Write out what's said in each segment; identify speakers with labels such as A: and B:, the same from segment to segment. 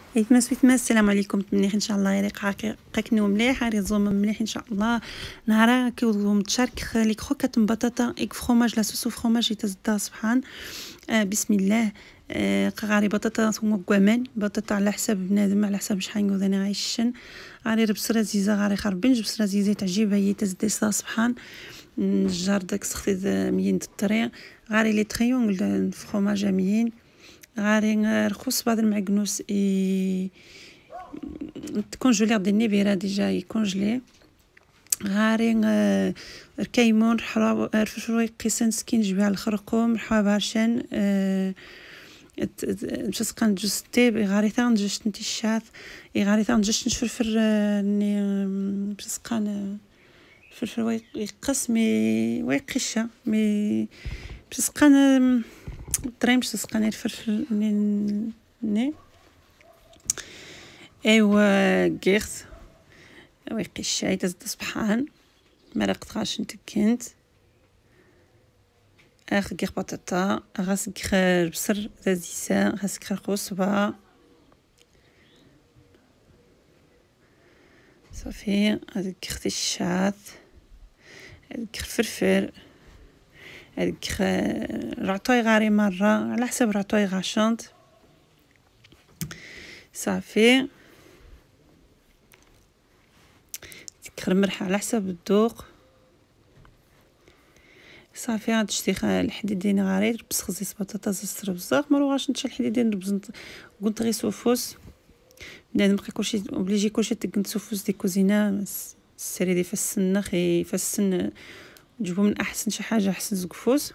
A: يتما السلام عليكم. مليح ان شاء الله يريق قاكنو مليح عاري زوم مليح ان شاء الله. نهارا كيوضو متشارك لي كروكات بطاطا اك فروماج لا سوسو فروماج يتزدا سبحان. بسم الله. قاري بطاطا ثم كوامان بطاطا على حساب بنادم على حساب شحال نقول عايشن غاري بصره زيزه غاري خربنج بصره زيزه تعجبها هي تزدي سبحان. نجار داك سختي مين الطريق غاري لي تريونغل فروماج مين غاري نرخص بعض المعكنوس تكونجولي غدي النبيره ديجا يكونجلي غاري ركيمون حرا رفشوي قيسان سكين جبيع الخرقوم رحوا بارشان مشات كان جوستي غاري ثان جشت نتي الشاث غاري ثان جشت نشفر ني مشات كان فرفر ويقص مي ويقشه مي مشات كان دريمش تسقاني الفلفل ني ايوا غيرت ويقي الشاي تزد سبحان مرقت غاش نتكنت اخ غير بطاطا غاس غير بصر زازيسا غاس غير قصبه صافي هذيك اختي الشاث هذيك الفلفل هذيك رعطوي غاري مره على حسب رعطوي غاشنط صافي تكر مرحه على حسب الذوق صافي عاد شتي الحديدين غاري ربز خزيس بطاطا زسر بزاف مرو غاش نتش الحديدين ربز قلت غير سوفوس بنادم بقى كلشي اوبليجي كلشي تقنت سوفوس دي كوزينه السري دي فالسن خي فالسن نجيبو من احسن شي حاجه احسن زقفوس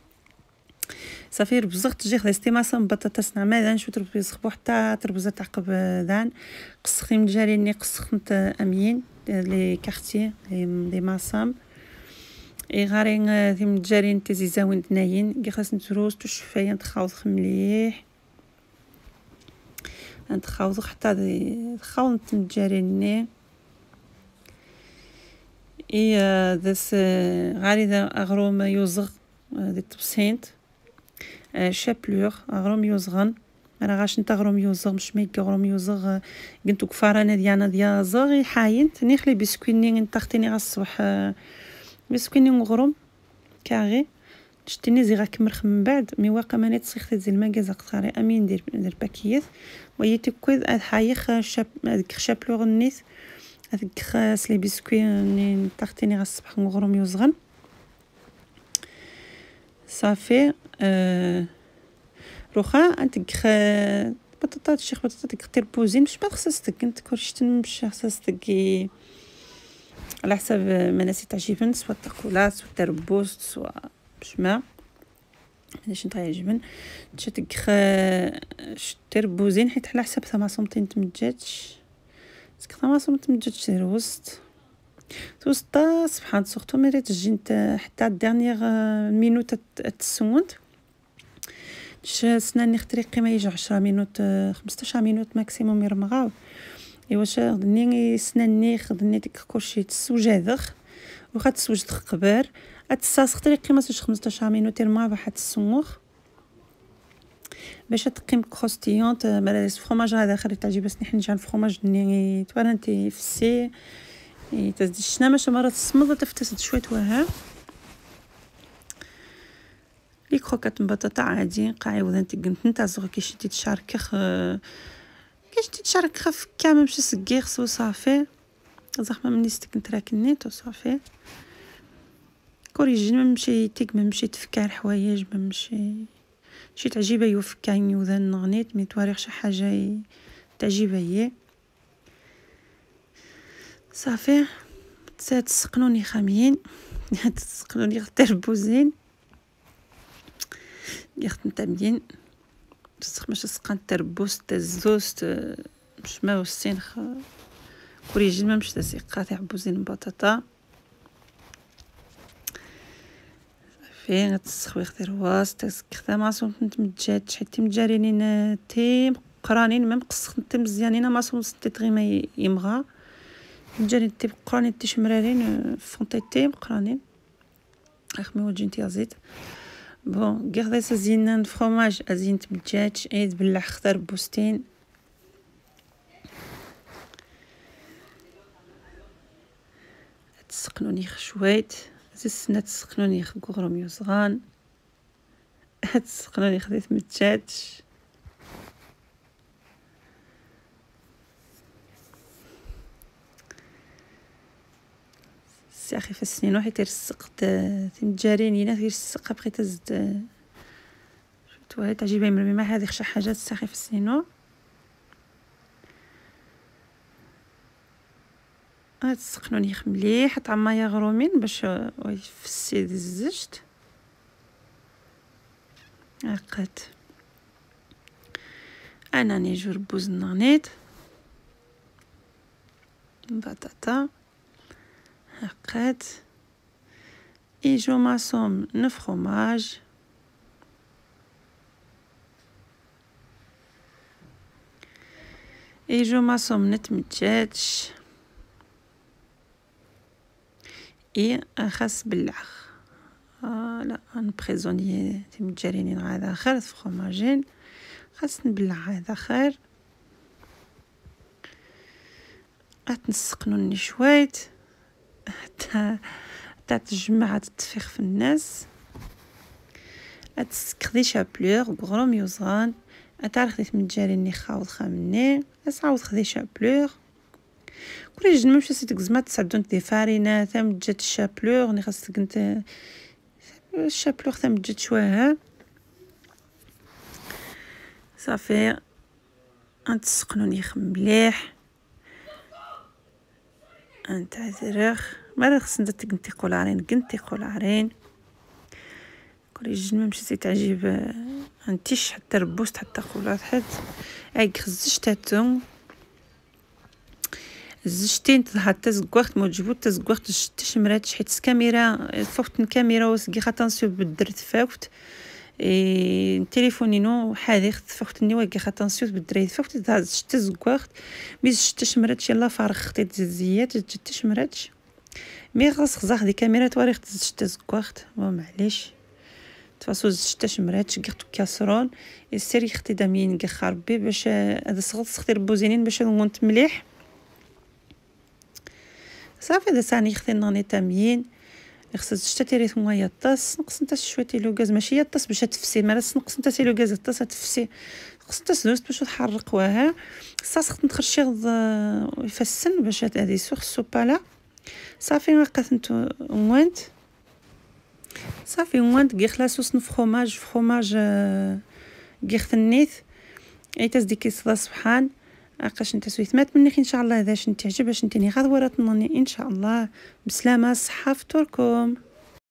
A: صافي ربزت تجي خديتي ماسه بطاطا نعمل شو تربي صبو حتى تربزه تعقب دان قسختي من جاريني قسخت امين لي كارتي لي ماسام غاري من جارين تي زاوين تناين كي خاص نتروس تشفايه نتخاوض مليح نتخاوض حتى خاونت جاريني داس غاري ذا اغروم يوزغ دي طبسينت شابلور اغروم يوزغن انا غاش نتا غروم يوزغ مش ميك غروم يوزغ قلتو كفارانه ديال زغي حاين نخلي بسكويني نتختني غا الصباح بسكويني غروم كاري تشتني زي غاك مرخ من بعد مي واقا مانيت صيخت زي الماكازا قطاري امين ندير باكيات ويتي كويز حايخ شاب هذيك شابلور النيس هذيك خاص لي بسكوي نتختني غا الصباح غروم يوزغن صافي روخا انت بطاطا الشيخ بطاطا تكثير بوزين مش ما خصك انت كلشي تنمشي خصك على حسب ما ناس تعجبن سوا الطاكولا سوا التربوس سوا بشما علاش انت يعجبن تشتك تربوزين حيت على حسب ثما صمتين تمجاتش باسكو ثما صمت تمجاتش وسط سبحان سورتو ميري تجي انت حتى الديرنيير مينوت تسونت سناني نختري قيمه يجي 10 مينوت 15 مينوت ماكسيموم يرمغاو واش غدني سناني خدني ديك كلشي تسوجادخ واخا تسوجد قبر اتساسختري قيمه 15 مينوت يرمغا واحد السموخ باش تقيم كروستيونت ماليس فروماج هذا خري تعجب بس نحن جان فروماج ني توانتي في السي تزدي شنا ماشي مرات الصمد تفتسد شويه وها لي كروكات بطاطا عادي قاعده انت قنت نتا زغ كي شتي تشاركخ كاش تشارك خف كامل مشي سكيخ وصافي زعما مني استكنت راكني تو صافي كوريجين ممشي تيك ممشي تفكار حوايج ممشي شي تعجبه يفكاني وذن نغنيت مي تواريخ شي حاجه تعجبه هي صافي تسقنوني خامين تسقنوني تربوزين يخت نتامين تسخ ماشي سقان تربوس تزوز مش ما وسين كوريجين ممشي تسيقا تعبوزين بطاطا فين غتسخوي اختي رواس تسكثا ماسوم نتمجات حيت مجارينين تي قرانين ميم قسخ نتي مزيانين ماسوم ستي غيما يمغا مجارين تي قرانين تي شمرارين فونتي تي قرانين اخمي وجين تي زيت بون غير زين الفرomاج ازين تمجات عيد بالله اختار بوستين تسقنوني شويت زسنا تسقنوني غروم يوزغان تسقنوني خديت متجاتش ساخي في السنين واحد ترسقت تمجاريني ناس يرسق بقيت تزد شفتوا هاي تعجبني مرمي ما هذه شي حاجات ساخي في السنين تسقنوني مليح طعما يا غرومين باش في السيد الزجت عقد انا نيجور بوز نغنيت بطاطا عقد يجو ماسوم 9 فروماج يجو ماسوم نتمجاتش اي خاص بالعخ لا نبريزوني تمجرينين هذا خير فروماجين خاص نبلع هذا خير تنسقنوني شويت حتى تجمع تتفيخ في الناس تسكدي شابلور غروم يوزغان تعرف خديت متجاريني خاوض خامني اسعاود خدي شابلور كل جن ممشي سيتك زمات تسعدون دي فارينه ثم جات الشابلور ني خاصك انت الشابلور ثم جات شويه صافي نتسقنوني مليح نتعذرخ ما خصنا نتقنتي قولارين قنتي قولارين كل جن ممشي سيتعجب انتيش حتى ربوست حتى قولات حد اي خزجتاتهم زجتين حتى زقوقت موجبوت تزقوقت شتش مراتش حيت الكاميرا فوقت الكاميرا وسقي خاطنسيو بالدرت فوقت تليفوني نو حاديخ فوقت ني واقي خاطنسيو بالدريت فوقت شت زقوقت ميز شتش مراتش يلا فارختي تزيات شتش مراتش مي خاص خزاخ دي كاميرا تواريخ شت زقوقت معليش تفاصو شتش مراتش قيت كاسرون السيري اختي دامين قي خربي باش هذا صغط سختي ربوزينين باش نونت مليح صافي هذا ثاني اختي نغني تامين خصها تشتي ريت مويه طاس نقص نتا شويه لو غاز ماشي طاس باش تفسي ما نقص نتا لو غاز طاس تفسي خصها تسوس باش تحرقوها صاص خصت نخرشي يفسن باش هذه سوخ السوبالا صافي وقت نتو وانت صافي وانت كي خلاص فروماج كي خنيت اي تاس ديك الصلاه سبحان اقاش انت سويت مات منك ان شاء الله هذا شنو تعجب باش انت غدوره ان شاء الله بسلامه صحه فطوركم.